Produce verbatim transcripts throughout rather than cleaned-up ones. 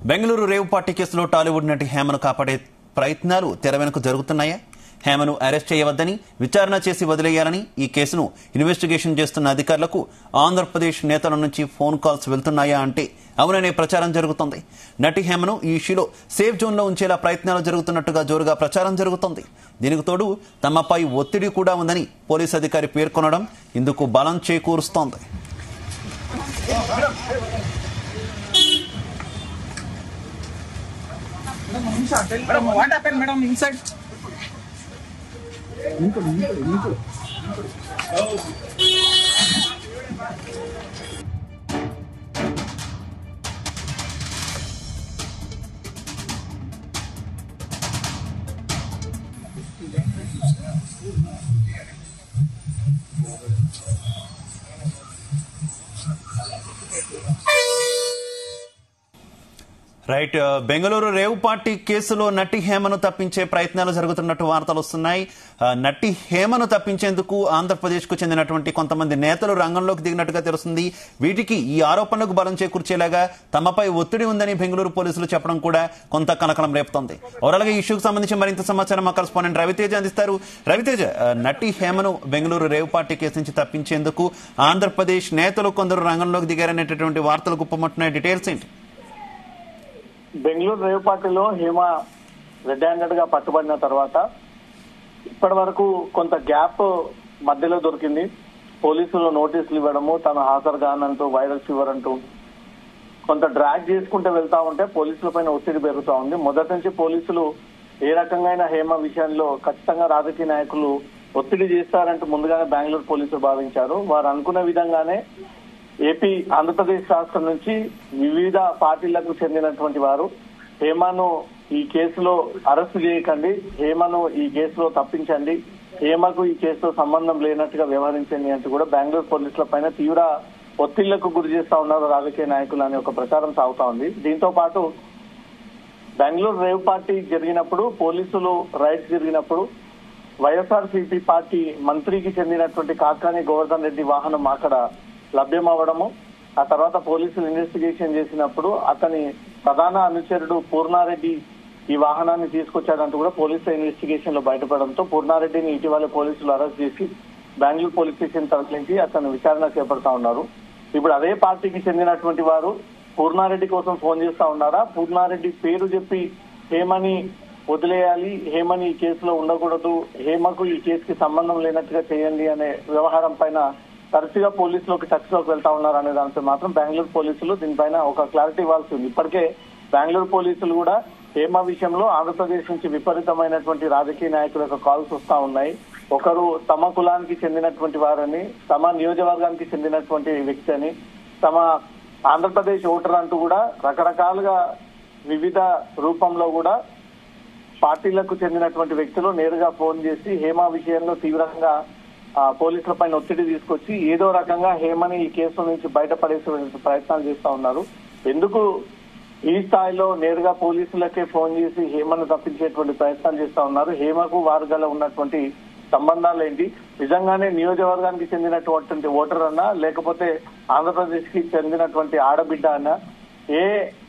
Bengaluru rave party కేసులో టాలీవుడ్ నటి హేమను కాపాడే ప్రయత్నాలు తెర వెనుక జరుగుతున్నాయా? హేమను అరెస్ట్ చేయవద్దని, విచారణ చేసి వదిలేయాలని ఈ కేసును ఇన్వెస్టిగేషన్ చేస్తున్న అధికారులకు ఆంధ్రప్రదేశ్ నేతల నుంచి ఫోన్ కాల్స్ వెళ్తున్నాయా అంటే అవుననే ప్రచారం జరుగుతోంది. నటి హేమను ఈ ఇష్యూలో సేఫ్ జోన్లో ఉంచేలా ప్రయత్నాలు జరుగుతున్నట్టుగా జోరుగా ప్రచారం జరుగుతోంది. దీనికి తోడు తమపై ఒత్తిడి కూడా ఉందని పోలీసు అధికారి పేర్కొనడం ఇందుకు బలం చేకూరుస్తోంది. Madam, what happened, madam, inside? Right, Bengaluru rave party కేసులో నటి హేమను తప్పించే ప్రయత్నాలు జరుగుతున్నట్టు వార్తలు వస్తున్నాయి. నటి హేమను తప్పించేందుకు ఆంధ్రప్రదేశ్ కు చెందినటువంటి కొంతమంది నేతలు రంగంలోకి దిగినట్టుగా తెలుస్తుంది. వీటికి ఈ ఆరోపణలకు బలం చేకూర్చేలాగా తమపై ఒత్తిడి ఉందని బెంగళూరు పోలీసులు చెప్పడం కూడా కొంత కలకలం రేపుతోంది. ఓవరాల్ గా ఈ ఇష్యూకు సంబంధించి మరింత సమాచారం మా కరెస్పాండెంట్ రవితేజ అందిస్తారు. రవితేజ, నటి హేమను బెంగళూరు రేవ్ పార్టీ కేసు నుంచి తప్పించేందుకు ఆంధ్రప్రదేశ్ నేతలు కొందరు రంగంలోకి దిగారనేటటువంటి వార్తలు గుప్పమంటున్నాయి. డీటెయిల్స్ ఏంటి? బెంగళూరు రేవ్ పార్టీలో హేమ రెడ్ హ్యాండెడ్ గా పట్టుబడిన తర్వాత ఇప్పటి వరకు కొంత గ్యాప్ మధ్యలో దొరికింది. పోలీసులు నోటీసులు ఇవ్వడము, తను హాజరు కానంటూ వైరల్ ఫీవర్ అంటూ కొంత డ్రాగ్ చేసుకుంటూ వెళ్తా ఉంటే పోలీసుల పైన ఒత్తిడి పెరుగుతా ఉంది. మొదటి నుంచి పోలీసులు ఏ రకంగా హేమ విషయంలో ఖచ్చితంగా రాజకీయ నాయకులు ఒత్తిడి చేస్తారంటూ ముందుగానే బెంగళూరు పోలీసులు భావించారు. వారు అనుకున్న విధంగానే ఏపీ ఆంధ్రప్రదేశ్ రాష్ట్రం నుంచి వివిధ పార్టీలకు చెందినటువంటి వారు హేమను ఈ కేసులో అరెస్టు చేయకండి, హేమను ఈ కేసులో తప్పించండి, హేమకు ఈ కేసులో సంబంధం లేనట్టుగా వ్యవహరించండి అంటూ కూడా బెంగళూరు పోలీసుల పైన తీవ్ర ఒత్తిళ్లకు గురి చేస్తా ఉన్నారు రాజకీయ నాయకులు అనే ఒక ప్రచారం సాగుతా ఉంది. దీంతో పాటు బెంగళూరు రేవ్ పార్టీ జరిగినప్పుడు, పోలీసులు రైడ్ జరిగినప్పుడు వైఎస్ఆర్ సిపి పార్టీ మంత్రికి చెందినటువంటి కాకాని గోవర్ధన్ రెడ్డి వాహనం అక్కడ లభ్యం అవ్వడము, ఆ తర్వాత పోలీసులు ఇన్వెస్టిగేషన్ చేసినప్పుడు అతని ప్రధాన అనుచరుడు పూర్ణారెడ్డి ఈ వాహనాన్ని తీసుకొచ్చాడంటూ కూడా పోలీసుల ఇన్వెస్టిగేషన్ లో బయటపడడంతో పూర్ణారెడ్డిని ఇటీవల పోలీసులు అరెస్ట్ చేసి బెంగళూరు పోలీస్ స్టేషన్ తరలించి అతను విచారణ చేపడతా ఉన్నారు. ఇప్పుడు అదే పార్టీకి చెందినటువంటి వారు పూర్ణారెడ్డి కోసం ఫోన్ చేస్తా ఉన్నారా, పూర్ణారెడ్డి పేరు చెప్పి హేమని వదిలేయాలి, హేమని ఈ కేసులో ఉండకూడదు, హేమకు ఈ కేసుకి సంబంధం లేనట్టుగా చేయండి అనే వ్యవహారం పైన తరచుగా పోలీసులకు టచ్ లోకి వెళ్తా ఉన్నారు అనే దానితో మాత్రం బెంగళూరు పోలీసులు దీనిపైన ఒక క్లారిటీ ఇవ్వాల్సి ఉంది. ఇప్పటికే బెంగళూరు పోలీసులు కూడా హేమ విషయంలో ఆంధ్రప్రదేశ్ నుంచి విపరీతమైనటువంటి రాజకీయ నాయకుల యొక్క కాల్స్ వస్తా ఉన్నాయి. ఒకరు తమ కులానికి చెందినటువంటి వారని, తమ నియోజకవర్గానికి చెందినటువంటి వ్యక్తి అని, తమ ఆంధ్రప్రదేశ్ ఓటర్ అంటూ కూడా రకరకాలుగా వివిధ రూపంలో కూడా పార్టీలకు చెందినటువంటి వ్యక్తులు నేరుగా ఫోన్ చేసి హేమ విషయంలో తీవ్రంగా పోలీసుల పైన ఒత్తిడి తీసుకొచ్చి ఏదో రకంగా హేమని ఈ కేసు నుంచి బయటపడేసే ప్రయత్నాలు చేస్తా ఉన్నారు. ఎందుకు ఈ స్థాయిలో నేరుగా పోలీసులకే ఫోన్ చేసి హేమను తప్పించేటువంటి ప్రయత్నాలు చేస్తా ఉన్నారు? హేమకు వారు గల ఉన్నటువంటి సంబంధాలు ఏంటి? నిజంగానే నియోజకవర్గానికి చెందినటువంటి ఓటర్ అన్నా, లేకపోతే ఆంధ్రప్రదేశ్ కి చెందినటువంటి ఆడబిడ్డ అన్నా, ఏ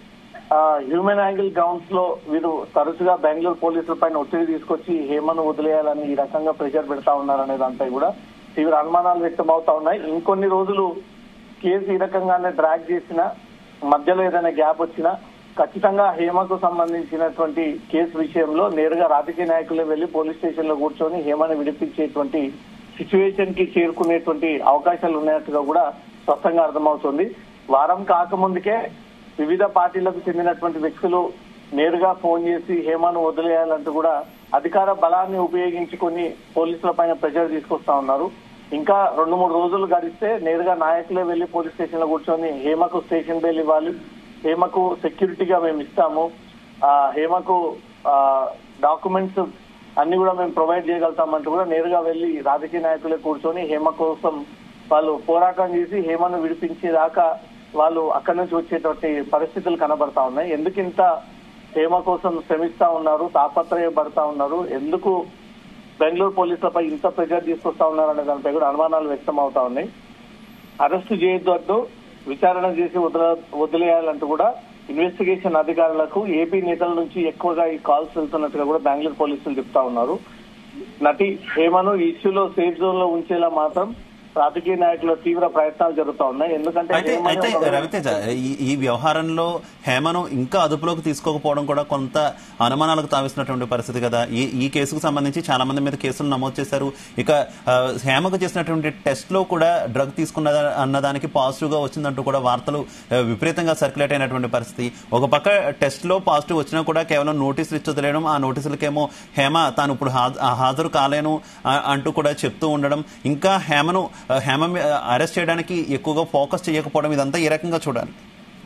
హ్యూమన్ యాంగిల్ గ్రౌండ్స్ లో వీరు తరచుగా బెంగళూరు పోలీసుల పైన ఒత్తిడి తీసుకొచ్చి హేమను వదిలేయాలని ఈ రకంగా ప్రెషర్ పెడతా ఉన్నారనే దానిపై కూడా తీవ్ర అనుమానాలు వ్యక్తం అవుతా ఉన్నాయి. ఇంకొన్ని రోజులు కేసు ఈ రకంగానే డ్రాగ్ చేసినా, మధ్యలో ఏదైనా గ్యాప్ వచ్చినా ఖచ్చితంగా హేమకు సంబంధించినటువంటి కేసు విషయంలో నేరుగా రాజకీయ నాయకులే వెళ్లి పోలీస్ స్టేషన్ లో కూర్చొని హేమను విడిపించేటువంటి సిచ్యువేషన్ కి చేరుకునేటువంటి అవకాశాలు ఉన్నట్టుగా కూడా స్పష్టంగా అర్థమవుతుంది. వారం కాకముందుకే వివిధ పార్టీలకు చెందినటువంటి వ్యక్తులు నేరుగా ఫోన్ చేసి హేమను వదిలేయాలంటూ కూడా అధికార బలాన్ని ఉపయోగించుకొని పోలీసుల పైన ప్రెషర్ తీసుకొస్తా ఉన్నారు. ఇంకా రెండు మూడు రోజులు గడిస్తే నేరుగా నాయకులే వెళ్లి పోలీస్ స్టేషన్ లో కూర్చొని హేమకు స్టేషన్ బెయిల్ ఇవ్వాలి, హేమకు సెక్యూరిటీగా మేము ఇస్తాము, ఆ హేమకు ఆ డాక్యుమెంట్స్ అన్ని కూడా మేము ప్రొవైడ్ చేయగలుగుతామంటూ కూడా నేరుగా వెళ్లి రాజకీయ నాయకులే కూర్చొని హేమ కోసం వాళ్ళు పోరాటం చేసి హేమను విడిపించేదాకా వాళ్ళు అక్కడి నుంచి వచ్చేటువంటి పరిస్థితులు కనబడతా ఉన్నాయి. ఎందుకు ఇంత హేమ కోసం శ్రమిస్తా ఉన్నారు, తాపత్రయపడతా ఉన్నారు, ఎందుకు బెంగళూరు పోలీసులపై ఇంత ప్రెజర్ తీసుకొస్తా ఉన్నారనే దానిపై కూడా అనుమానాలు వ్యక్తం అవుతా ఉన్నాయి. అరెస్టు చేయొద్దు, విచారణ చేసి వదిల వదిలేయాలంటూ కూడా ఇన్వెస్టిగేషన్ అధికారులకు ఏపీ నేతల నుంచి ఎక్కువగా ఈ కాల్స్ వెళ్తున్నట్టుగా కూడా బెంగళూరు పోలీసులు చెప్తా ఉన్నారు. నటి హేమను ఈ ఇష్యూలో సేఫ్ జోన్ లో ఉంచేలా మాత్రం రాజకీయ నాయకుల తీవ్ర ప్రయత్నాలు జరుగుతా ఉన్నాయి. ఎందుకంటే అయితే అయితే రవితేజ ఈ వ్యవహారంలో హేమను ఇంకా అదుపులోకి తీసుకోకపోవడం కూడా కొంత అనుమానాలకు తావిస్తున్నటువంటి పరిస్థితి కదా. ఈ ఈ కేసుకు సంబంధించి చాలా మంది మీద కేసులు నమోదు చేశారు. ఇక హేమకు చేసినటువంటి టెస్ట్ లో కూడా డ్రగ్ తీసుకున్న అన్నదానికి పాజిటివ్ గా వచ్చిందంటూ కూడా వార్తలు విపరీతంగా సర్క్యులేట్ అయినటువంటి పరిస్థితి. ఒక పక్క టెస్ట్ లో పాజిటివ్ వచ్చినా కూడా కేవలం నోటీసులు ఇచ్చి వదిలేయడం, ఆ నోటీసులకేమో హేమ తాను ఇప్పుడు హాజరు కాలేను అంటూ కూడా చెప్తూ ఉండడం, ఇంకా హేమను హేమ అరెస్ట్ చేయడానికి ఎక్కువగా ఫోకస్ చేయకపోవడం, ఇదంతా ఏ రకంగా చూడాలి?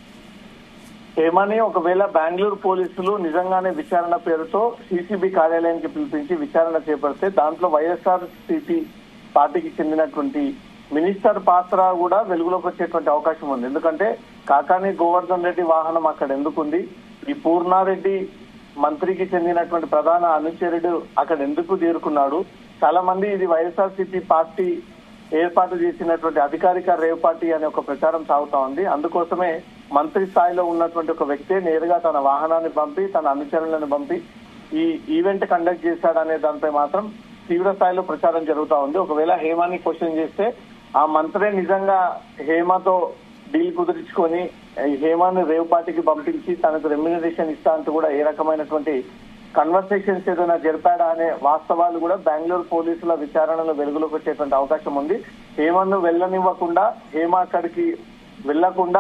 హేమని ఒకవేళ బెంగళూరు పోలీసులు నిజంగానే విచారణ పేరుతో సిసిబి కార్యాలయానికి పిలిపించి విచారణ చేపడితే దాంట్లో వైఎస్ఆర్ సిపి పార్టీకి చెందినటువంటి మినిస్టర్ పాత్ర కూడా వెలుగులోకి వచ్చేటువంటి అవకాశం ఉంది. ఎందుకంటే కాకాని గోవర్ధన్ రెడ్డి వాహనం అక్కడ ఎందుకుంది, ఈ పూర్ణారెడ్డి మంత్రికి చెందినటువంటి ప్రధాన అనుచరుడు అక్కడ ఎందుకు చేరుకున్నాడు, చాలా మంది ఇది వైఎస్ఆర్ సిపి పార్టీ ఏర్పాటు చేసినటువంటి అధికారిక రేవ్ పార్టీ అనే ఒక ప్రచారం సాగుతా ఉంది. అందుకోసమే మంత్రి స్థాయిలో ఉన్నటువంటి ఒక వ్యక్తి నేరుగా తన వాహనాన్ని పంపి తన అనుచరులను పంపి ఈ ఈవెంట్ కండక్ట్ చేశాడనే దానిపై మాత్రం తీవ్ర స్థాయిలో ప్రచారం జరుగుతా ఉంది. ఒకవేళ హేమాని క్వశ్చన్ చేస్తే ఆ మంత్రే నిజంగా హేమతో డీల్ కుదుర్చుకొని హేమాని రేవ్ పార్టీకి పంపించి తనకు రెమ్యునరేషన్ ఇస్తా అంటూ కూడా ఏ రకమైనటువంటి కన్వర్సేషన్స్ ఏదైనా జరిపాడా అనే వాస్తవాలు కూడా బెంగళూరు పోలీసుల విచారణలో వెలుగులోకి వచ్చేటువంటి అవకాశం ఉంది. హేమను వెళ్ళనివ్వకుండా, హేమ అక్కడికి వెళ్లకుండా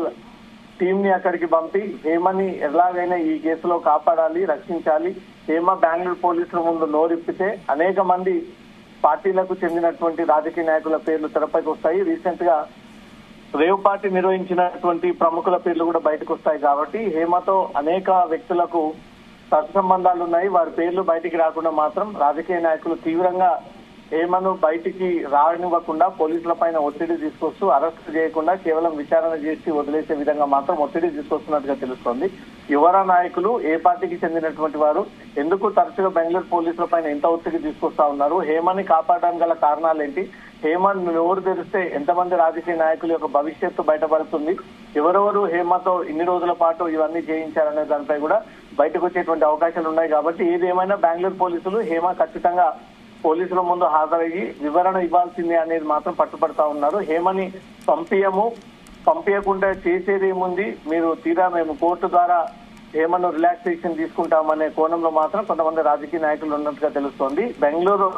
టీం ని అక్కడికి పంపి హేమని ఎలాగైనా ఈ కేసులో కాపాడాలి, రక్షించాలి. హేమ బెంగళూరు పోలీసుల ముందు నోరిప్పితే అనేక మంది పార్టీలకు చెందినటువంటి రాజకీయ నాయకుల పేర్లు తెరపైకి వస్తాయి. రీసెంట్ గా రేవ్ పార్టీ నిర్వహించినటువంటి ప్రముఖుల పేర్లు కూడా బయటకు వస్తాయి. కాబట్టి హేమతో అనేక వ్యక్తులకు సత్సంబంధాలు ఉన్నాయి. వారి పేర్లు బయటికి రాకుండా మాత్రం రాజకీయ నాయకులు తీవ్రంగా హేమను బయటికి రానివ్వకుండా పోలీసుల పైన ఒత్తిడి తీసుకొస్తూ అరెస్ట్ చేయకుండా కేవలం విచారణ చేసి వదిలేసే విధంగా మాత్రం ఒత్తిడి తీసుకొస్తున్నట్టుగా తెలుస్తోంది. యువరా నాయకులు ఏ పార్టీకి చెందినటువంటి వారు ఎందుకు తరచుగా బెంగళూరు పోలీసుల పైన ఎంత ఒత్తిడి తీసుకొస్తా ఉన్నారు, హేమని కాపాడడానికి గల కారణాలు ఏంటి, హేమన్ నోరు తెరిస్తే ఎంతమంది రాజకీయ నాయకుల యొక్క భవిష్యత్తు బయటపడుతుంది, ఎవరెవరు హేమతో ఇన్ని రోజుల పాటు ఇవన్నీ చేయించారనే దానిపై కూడా బయటకు వచ్చేటువంటి అవకాశాలు ఉన్నాయి. కాబట్టి ఏదేమైనా బెంగళూరు పోలీసులు హేమ ఖచ్చితంగా పోలీసుల ముందు హాజరయ్యి వివరణ ఇవ్వాల్సిందే అనేది మాత్రం పట్టుబడతా ఉన్నారు. హేమని పంపియము, పంపించకుండా చేసేది ఏముంది, మీరు తీరా మేము కోర్టు ద్వారా హేమను రిలాక్సేషన్ తీసుకుంటామనే కోణంలో మాత్రం కొంతమంది రాజకీయ నాయకులు ఉన్నట్టుగా తెలుస్తోంది. బెంగళూరు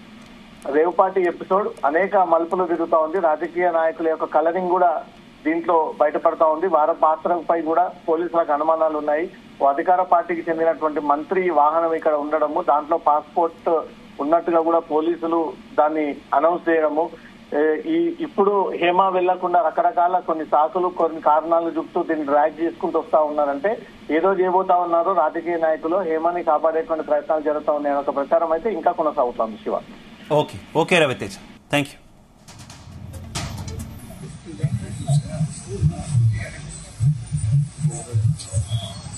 రేవ్ పార్టీ ఎపిసోడ్ అనేక మలుపులు తిరుగుతా ఉంది. రాజకీయ నాయకుల యొక్క కలరింగ్ కూడా దీంట్లో బయటపడతా ఉంది. వారి పాత్రపై కూడా పోలీసులకు అనుమానాలు ఉన్నాయి. అధికార పార్టీకి చెందినటువంటి మంత్రి వాహనం ఇక్కడ ఉండడము, దాంట్లో పాస్పోర్ట్ ఉన్నట్టుగా కూడా పోలీసులు దాన్ని అనౌన్స్ చేయడము, ఈ ఇప్పుడు హేమ వెళ్లకుండా రకరకాల కొన్ని సాకులు కొన్ని కారణాలు చూపుతూ దీన్ని డ్రాగ్ చేసుకుంటూ వస్తా ఉన్నారంటే ఏదో చేయబోతా ఉన్నారు రాజకీయ నాయకులు. హేమని కాపాడేటువంటి ప్రయత్నాలు జరుగుతా ఉన్నాయని ఒక ప్రచారం అయితే ఇంకా కొనసాగుతోంది. Shiva. Okay okay Raviteja, thank you.